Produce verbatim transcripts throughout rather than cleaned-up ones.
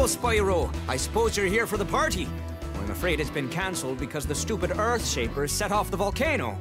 Hello, Spyro. I suppose you're here for the party. I'm afraid it's been cancelled because the stupid Earth Shapers set off the volcano.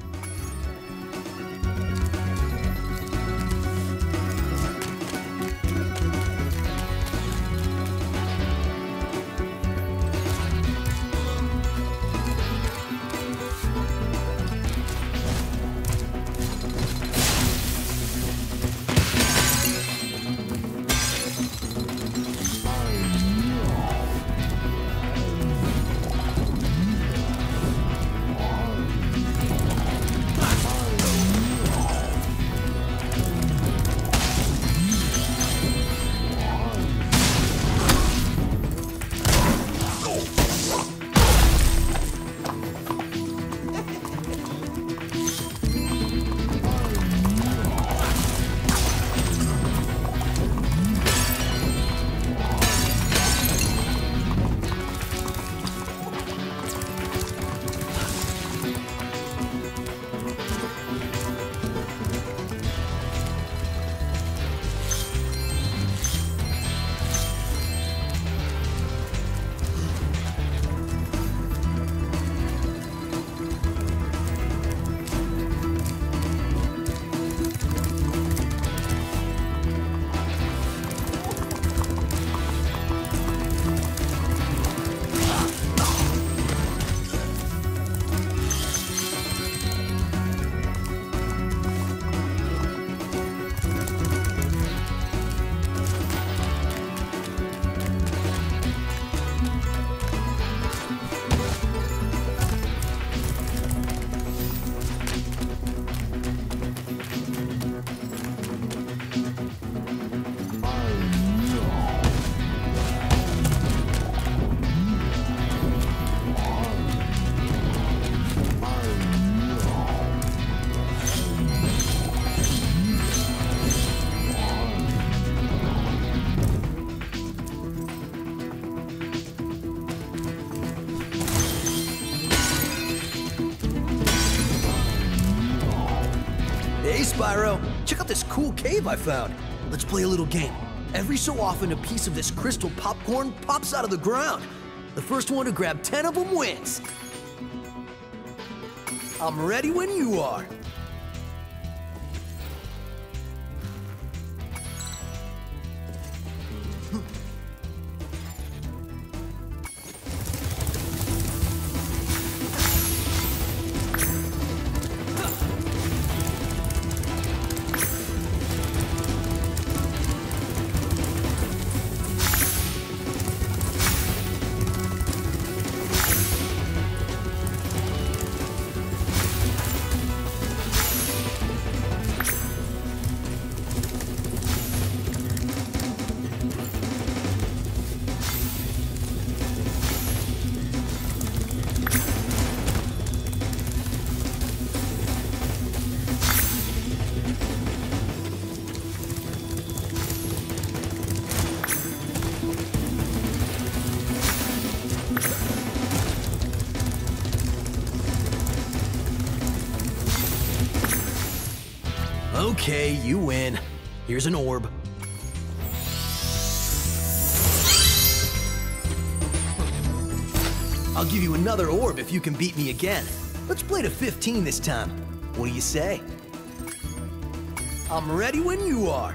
Hey, Spyro! Check out this cool cave I found. Let's play a little game. Every so often, a piece of this crystal popcorn pops out of the ground. The first one to grab ten of them wins. I'm ready when you are. Okay, you win. Here's an orb. I'll give you another orb if you can beat me again. Let's play to fifteen this time. What do you say? I'm ready when you are.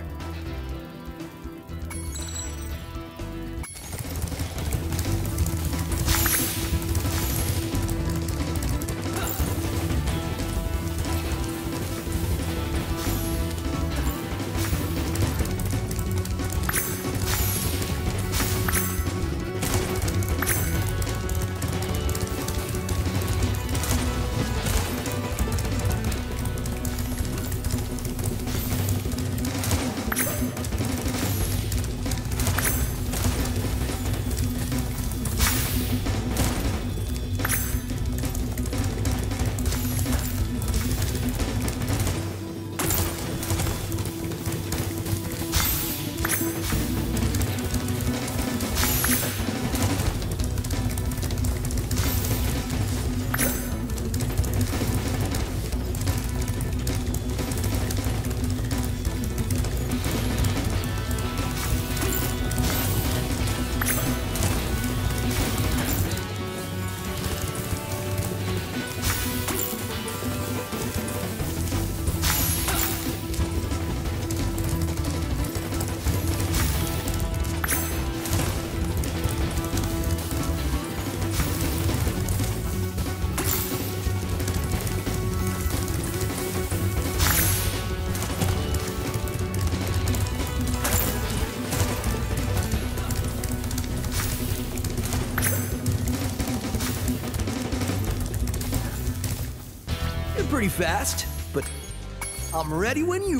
pretty fast, but I'm ready when you...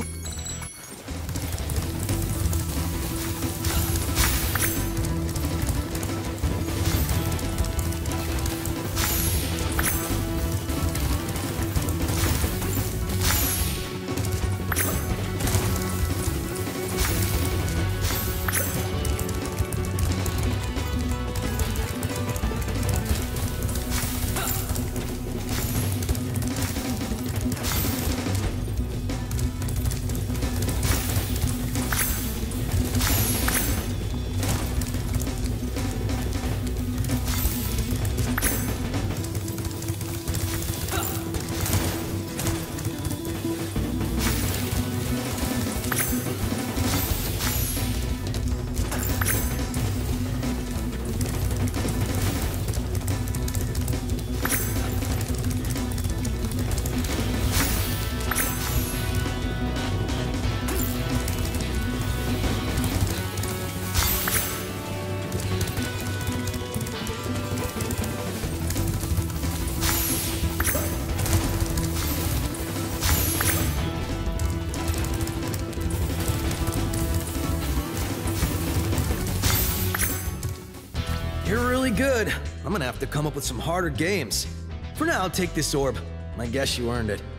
You're really good. I'm gonna have to come up with some harder games. For now, take this orb. I guess you earned it.